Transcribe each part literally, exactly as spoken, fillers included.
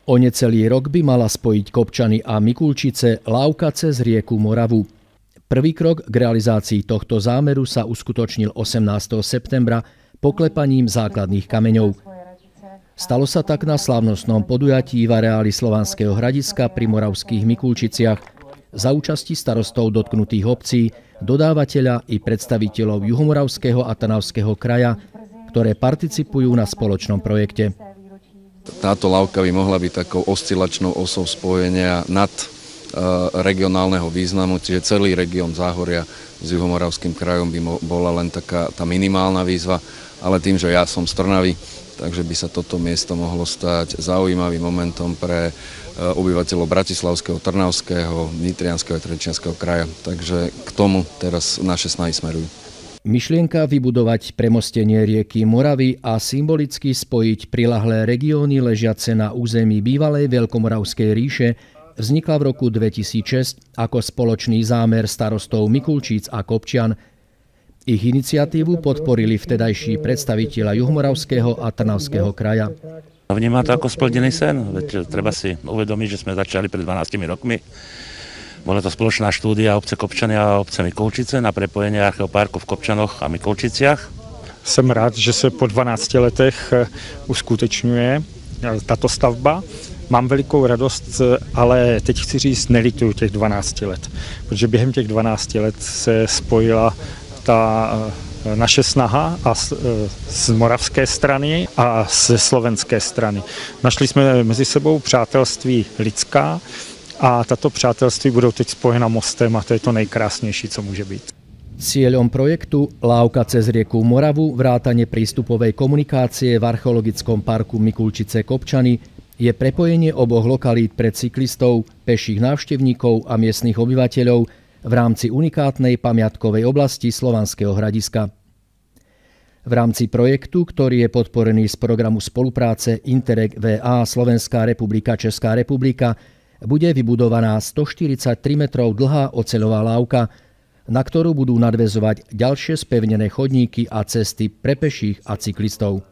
O necelý rok by mala spojiť Kopčany a Mikulčice lávka cez rieku Moravu. Prvý krok k realizácii tohto zámeru sa uskutočnil osemnásteho septembra poklepaním základných kameňov. Stalo sa tak na slávnostnom podujatí v areáli Slovanského Hradiska pri moravských Mikulčiciach za účasti starostov dotknutých obcí, dodávateľa i predstaviteľov Juhomoravského a Trnavského kraja, ktoré participujú na spoločnom projekte. Táto lávka by mohla byť takou oscilačnou osou spojenia nad regionálneho významu, čiže celý región Záhoria s Juhomoravským krajom by bola len taká tá minimálna výzva, ale tým, že ja som z Trnavy, takže by sa toto miesto mohlo stať zaujímavým momentom pre obyvateľov Bratislavského, Trnavského, Nitrianskeho a Trenčianskeho kraja. Takže k tomu teraz naše snahy smerujú. Myšlienka vybudovať premostenie rieky Moravy a symbolicky spojiť prilahlé regióny ležiace na území bývalej Veľkomoravskej ríše vznikla v roku dvetisícšesť ako spoločný zámer starostov Mikulčíc a Kopčian. Ich iniciatívu podporili vtedajší predstavitelia Juhomoravského a Trnavského kraja. Vnímam to ako splnený sen, veď treba si uvedomiť, že sme začali pred dvanástimi rokmi. Bola to spoločná štúdia obce Kopčany a obce Mikulčice na prepojenie archeoparku v Kopčanoch a Mikulčiciach. Jsem rád, že se po dvanácti letech uskutečňuje tato stavba. Mám velikou radost, ale teď chci říct, nelituju těch dvanácti let, protože během těch dvanácti let se spojila ta naše snaha a z, z moravské strany a ze slovenské strany. Našli jsme mezi sebou přátelství lidská a tato přátelství budou teď spojena mostem a to je to nejkrásnější, co může být. Cieľom projektu lávka cez rieku Moravu, vrátane prístupovej komunikácie v archeologickom parku Mikulčice Kopčany je prepojenie oboch lokalít pre cyklistov, peších návštevníkov a miestnych obyvateľov v rámci unikátnej pamiatkovej oblasti Slovanského Hradiska. V rámci projektu, ktorý je podporený z programu spolupráce Interreg vé á Slovenská republika Česká republika, bude vybudovaná stoštyridsaťtri metrov dlhá oceľová lávka, na ktorú budú nadväzovať ďalšie spevnené chodníky a cesty pre peších a cyklistov.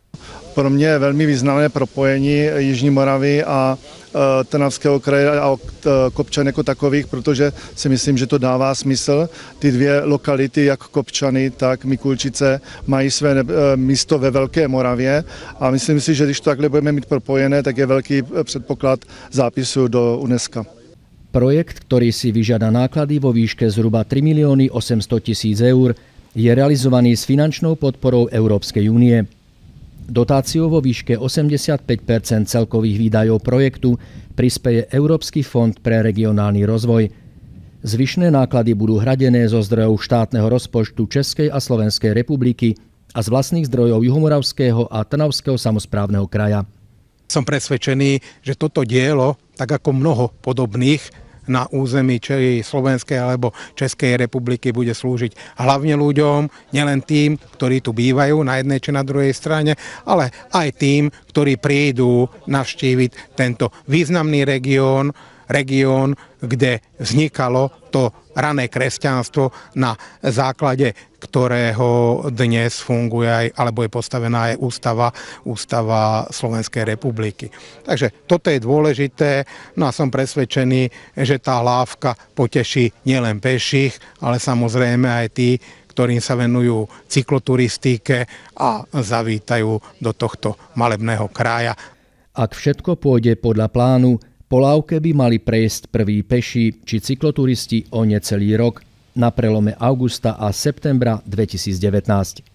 Pro mě je velmi významné propojení Jižní Moravy a e, Trnavského kraje a e, Kopčan jako takových, protože si myslím, že to dává smysl. Ty dvě lokality, jak Kopčany, tak Mikulčice, mají své e, místo ve Velké Moravě a myslím si, že když to takhle budeme mít propojené, tak je velký předpoklad zápisu do UNESCO. Projekt, ktorý si vyžiada náklady vo výške zhruba tri milióny osemsto tisíc eur, je realizovaný s finančnou podporou Európskej únie. Dotáciou vo výške osemdesiatpäť percent celkových výdajov projektu prispeje Európsky fond pre regionálny rozvoj. Zvyšné náklady budú hradené zo zdrojov štátneho rozpočtu Českej a Slovenskej republiky a z vlastných zdrojov Juhomoravského a Trnavského samosprávneho kraja. Som presvedčený, že toto dielo, tak ako mnoho podobných na území či Slovenskej alebo Českej republiky, bude slúžiť hlavne ľuďom, nielen tým, ktorí tu bývajú na jednej či na druhej strane, ale aj tým, ktorí prídu navštíviť tento významný región, región, kde vznikalo to rané kresťanstvo, na základe ktorého dnes funguje aj, alebo je postavená aj ústava, ústava Slovenskej republiky. Takže toto je dôležité, no a som presvedčený, že tá lávka poteší nielen peších, ale samozrejme aj tí, ktorým sa venujú cykloturistike a zavítajú do tohto malebného kraja. Ak všetko pôjde podľa plánu, po lávke by mali prejsť prví peši či cykloturisti o necelý rok na prelome augusta a septembra dvetisícdevätnásť.